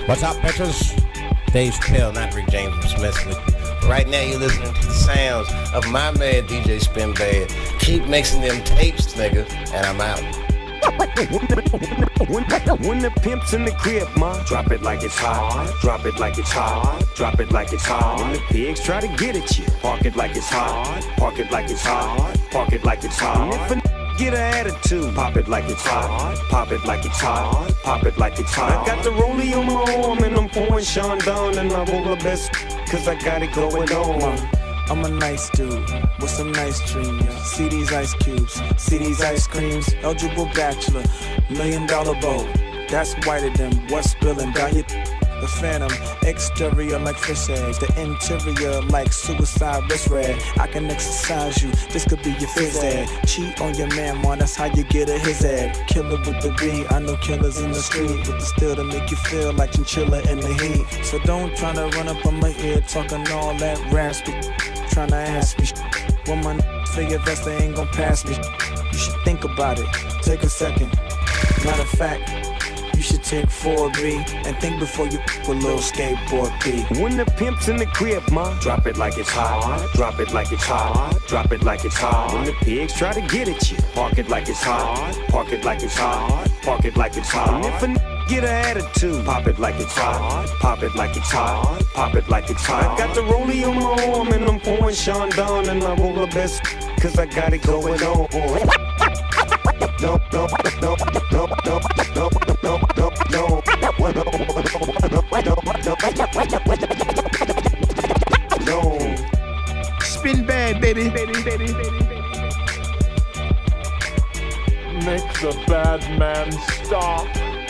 What's up, bitches? Dave Chappelle, not Rick James Smith with you. Right now you're listening to the sounds of my man DJ Spin Bad. Keep mixing them tapes, nigga, and I'm out. When the pimp's in the crib, ma, drop it like it's hot. Drop it like it's hot. Drop it like it's hot. When the pigs try to get at you, park it like it's hot. Park it like it's hot. Park it like it's hot. And if a get an attitude, pop it like it's hot. Pop it like it's hot. Pop it like it's hot. I got the rollie on my arm and I'm pouring Sean down and I roll the best cause I got it going on. I'm a nice dude with some nice dreams. See these ice cubes, see these ice creams. Eligible bachelor, $1 million boat. That's whiter than what's spilling down your. The phantom, exterior like fish eggs. The interior like suicide wrist red. I can exercise you, this could be your phys ed. Cheat on your man, man, that's how you get a his ad. Killer with the B, I know killers in the street with the steel to make you feel like chinchilla in the heat. So don't try to run up on my ear talking all that raspy. Trying to ask me when my figure vest, they ain't gon' pass me. You should think about it, take a second. Matter of fact, you should take 4B and think before you a little skateboard P. When the pimp's in the crib, ma, drop it like it's hot. Drop it like it's hot. Drop it like it's hot. When the pigs try to get at you, park it like it's hot. Park it like it's hot. Park it like it's hot. And if a get an attitude, pop it like it's hot. Pop it like it's hot. Pop it like it's hot. I got the rollie on my arm and I'm pouring Sean down and I roll the best cause I got it going on. No, no, no, no, no, no, no, no, no. Spin Bad, baby. Make the bad man stop.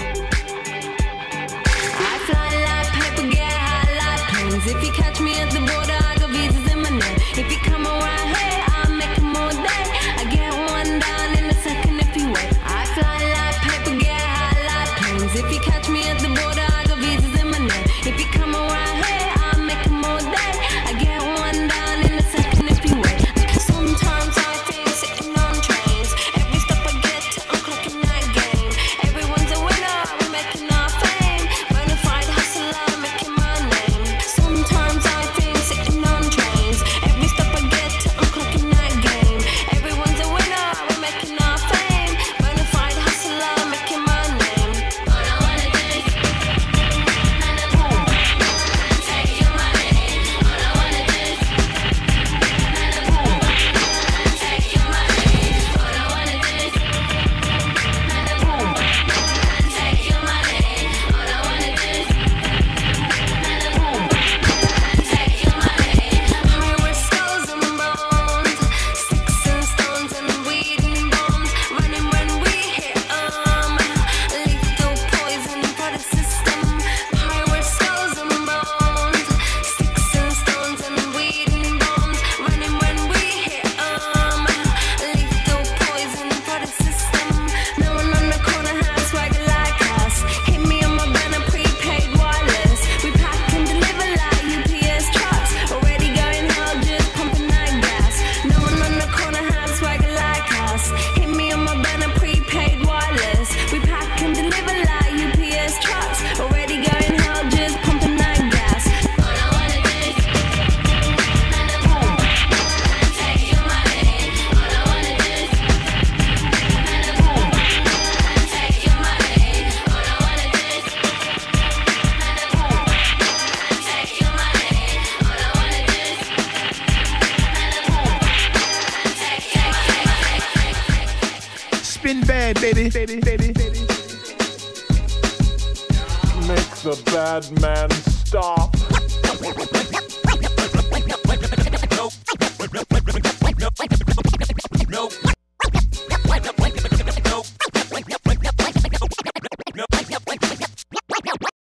I fly like paper, get high like planes. If you catch me at the border, I got visas in my name. If you come around here, I'll make them all day. I get one down in a second if you wait. I fly like paper, get high like planes. If you catch me at the border, I got visas in my name. If you come around here, I'll make them all day. I get one down in a second if you wait. Sometimes I think sitting on trains. Every stop I get to, I'm clocking that game. Everyone's a winner, we're making our fame. Bonafide hustler, making my name. Sometimes I think sitting on trains. Every stop I get to, I'm clocking that game. Everyone's a winner, we're making our fame. Bonafide hustler, making my name. All I wanna do is take your money. All I wanna do is take your money. All I wanna do is take your money. All I wanna do is take your money. High risk skulls and bones, sticks and stones and weed and bombs. Running when we hit lethal poison for the system. High risk skulls and bones, sticks and stones and weed and bombs. Running when we hit lethal poison for the system. No one on the corner has swagger like us. Hit me on my banner, prepaid wireless. We pack and deliver like UPS trucks. Already going hell, just pumping that gas. No one on the corner has swagger like us. Hit me on my banner, prepaid wireless. We pack and deliver like UPS trucks. Already going hell, just pumping that gas. All I wanna do is take your money. All I wanna do is take your money. All I wanna do is take your money. All I wanna do is Spin Bad, baby. Make the bad man stop.